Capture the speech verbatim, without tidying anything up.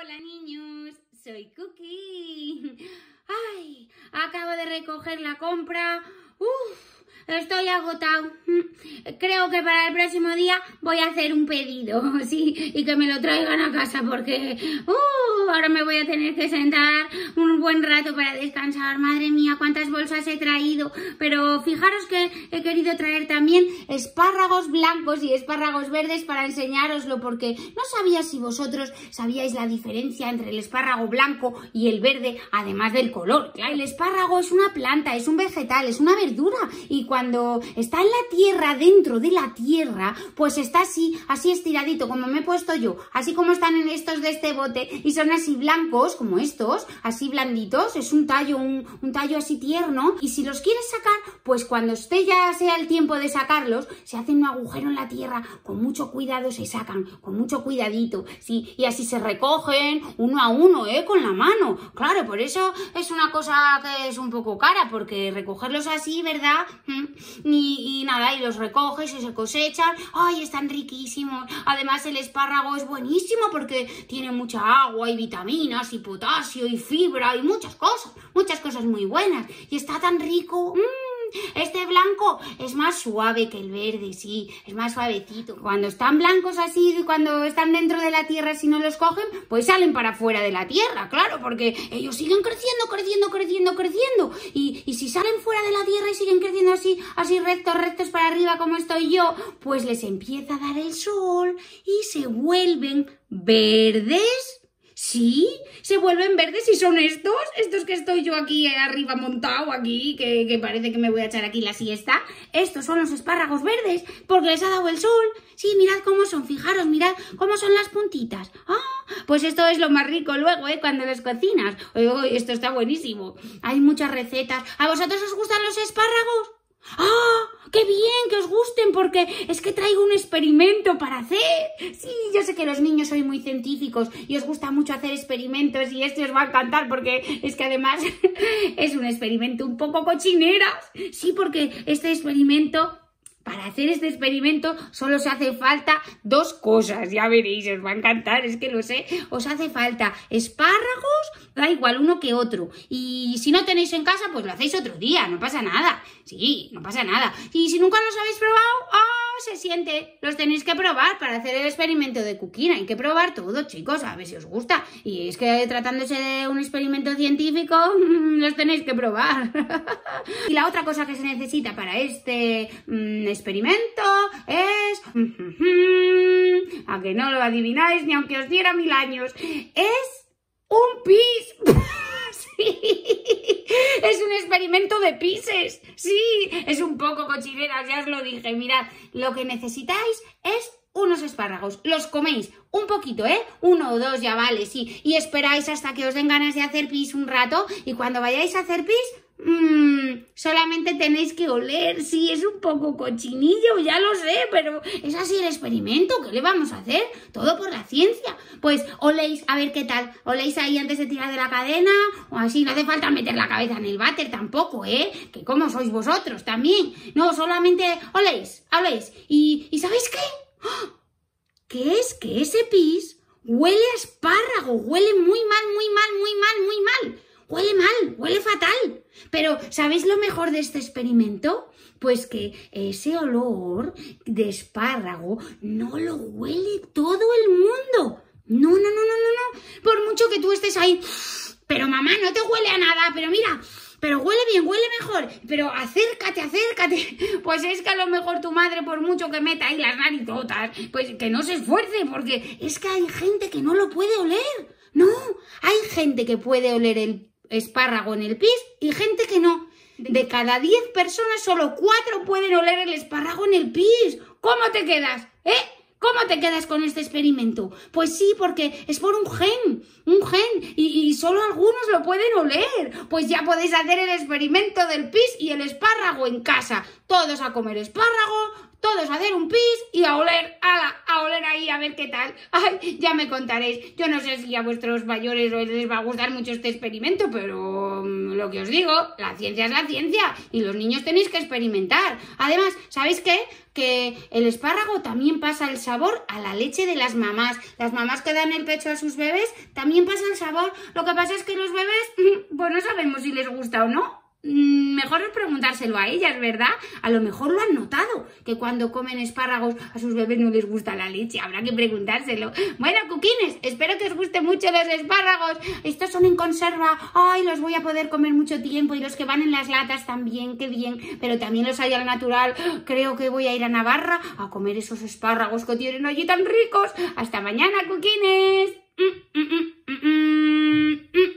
Hola niños, soy Cookie. Ay, acabo de recoger la compra. Uf, estoy agotado. Creo que para el próximo día voy a hacer un pedido, sí, y que me lo traigan a casa porque uh, ahora me voy a tener que sentar un buen rato para descansar. Madre mía, cuántas bolsas he traído. Pero fijaros que he querido traer también espárragos blancos y espárragos verdes para enseñároslo, porque no sabía si vosotros sabíais la diferencia entre el espárrago blanco y el verde, además del color. Claro, el espárrago es una planta, es un vegetal, es una verdura, y cuando está en la tierra, dentro de la tierra, pues está así, así estiradito, como me he puesto yo, así como están en estos de este bote, y son así blancos, como estos, así blanditos, es un tallo, un, un tallo así tierno, y si los quieres sacar, pues cuando esté ya sea el tiempo de sacarlos, se hacen un agujero en la tierra, con mucho cuidado se sacan, con mucho cuidadito, sí, y así se recogen uno a uno, eh, con la mano. Claro, por eso es una cosa que es un poco cara, porque recogerlos así, ¿verdad? Y, y nada, y los recoges y se cosechan. ¡Ay, están riquísimos! Además, el espárrago es buenísimo porque tiene mucha agua y vitaminas y potasio y fibra y muchas cosas, muchas cosas muy buenas. Y está tan rico. ¡Mmm! Este blanco es más suave que el verde, sí, es más suavecito. Cuando están blancos así, cuando están dentro de la tierra, si no los cogen, pues salen para afuera de la tierra, claro, porque ellos siguen creciendo, creciendo, creciendo, creciendo. Y, y si salen fuera de la tierra y siguen creciendo así, así rectos, rectos para arriba como estoy yo, pues les empieza a dar el sol y se vuelven verdes. Sí, se vuelven verdes y son estos, estos que estoy yo aquí arriba montado, aquí, que, que parece que me voy a echar aquí la siesta. Estos son los espárragos verdes, porque les ha dado el sol. Sí, mirad cómo son, fijaros, mirad cómo son las puntitas. Ah, pues esto es lo más rico luego, ¿eh? Cuando los cocinas. Oh, esto está buenísimo. Hay muchas recetas. ¿A vosotros os gustan los espárragos? ¡Ah! ¡Qué bien que os gusten! Porque es que traigo un experimento para hacer. Sí, yo sé que los niños sois muy científicos y os gusta mucho hacer experimentos, y este os va a encantar porque es que además es un experimento un poco cochineras. Sí, porque este experimento... Para hacer este experimento solo se hace falta dos cosas, ya veréis, os va a encantar, es que lo sé. Os hace falta espárragos, da igual uno que otro. Y si no tenéis en casa, pues lo hacéis otro día, no pasa nada. Sí, no pasa nada. Y si nunca los habéis probado, ¡ah! Se siente. Los tenéis que probar para hacer el experimento de Cookie. Hay que probar todo, chicos, a ver si os gusta. Y es que tratándose de un experimento científico, los tenéis que probar. Y la otra cosa que se necesita para este mmm, experimento es... a que no lo adivináis ni aunque os diera mil años. Es un pis. Sí, es un experimento de pises. Sí, es un poco cochineras, ya os lo dije. Mirad, lo que necesitáis es unos espárragos. Los coméis un poquito, ¿eh? Uno o dos ya vale, sí. Y esperáis hasta que os den ganas de hacer pis un rato. Y cuando vayáis a hacer pis... Mmm, solamente tenéis que oler. Sí, es un poco cochinillo, ya lo sé, pero es así el experimento. ¿Qué le vamos a hacer? Todo por la ciencia. Pues oléis, a ver qué tal. Oléis ahí antes de tirar de la cadena, o así. No hace falta meter la cabeza en el váter tampoco, ¿eh? Que como sois vosotros también. No, solamente oléis, oléis. ¿Y, ¿y sabéis qué? ¡Oh! ¿Qué es? Que ese pis huele a espárrago. Huele muy mal, muy mal, muy mal, muy mal. Huele mal, huele fatal. Pero, ¿sabéis lo mejor de este experimento? Pues que ese olor de espárrago no lo huele todo el mundo. No, no, no, no, no, no. Por mucho que tú estés ahí, pero mamá, no te huele a nada, pero mira, pero huele bien, huele mejor, pero acércate, acércate. Pues es que a lo mejor tu madre, por mucho que meta ahí las narizotas, pues que no se esfuerce, porque es que hay gente que no lo puede oler. No, hay gente que puede oler el espárrago en el pis y gente que no. De cada diez personas, solo cuatro pueden oler el espárrago en el pis. ¿Cómo te quedas? ¿Eh? ¿Cómo te quedas con este experimento? Pues sí, porque es por un gen, un gen, y, y solo algunos lo pueden oler. Pues ya podéis hacer el experimento del pis y el espárrago en casa. Todos a comer espárrago, todos a hacer un pis y a oler, ala, a oler ahí a ver qué tal. Ay, ya me contaréis. Yo no sé si a vuestros mayores les va a gustar mucho este experimento, pero um, lo que os digo, la ciencia es la ciencia y los niños tenéis que experimentar. Además, ¿sabéis qué? Que el espárrago también pasa el sabor a la leche de las mamás. Las mamás que dan el pecho a sus bebés también pasa el sabor. Lo que pasa es que los bebés, pues no sabemos si les gusta o no. Mejor es preguntárselo a ellas, ¿verdad? A lo mejor lo han notado, que cuando comen espárragos a sus bebés no les gusta la leche. Habrá que preguntárselo. Bueno, cuquines, espero que os gusten mucho los espárragos. Estos son en conserva. Ay, los voy a poder comer mucho tiempo. Y los que van en las latas también, qué bien. Pero también los hay al natural. Creo que voy a ir a Navarra a comer esos espárragos que tienen allí tan ricos. Hasta mañana, cuquines. Mm, mm, mm, mm, mm.